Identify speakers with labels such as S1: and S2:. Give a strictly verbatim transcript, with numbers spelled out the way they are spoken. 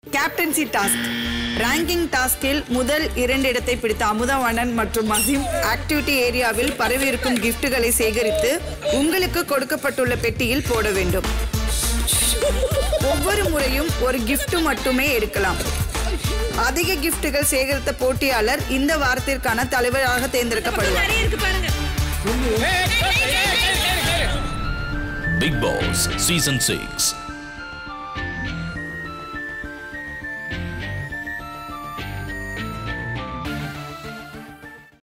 S1: Captaincy task. Ranking டாஸ்கில் முதல் இரண்டு இடத்தை பிடித்த அமுதவாணன் மற்றும் மசிம் ஆக்டிவிட்டி ஏரியாவில் பரவியிருக்கும் கிஃப்ட்டுகளை சேகரித்து உங்களுக்கு கொடுக்கப்பட்டுள்ள பெட்டியில் போட வேண்டும். ஒவ்வொரு முறையும் ஒரு கிஃப்ட் மட்டுமே எடுக்கலாம். அதிக கிஃப்ட்டுகள் சேகரித்த போட்டியாளர் இந்த வாரத்திற்கான தலைவராக தேர்ந்தெடுக்கப்படுவார்.
S2: Bigg Boss Season six.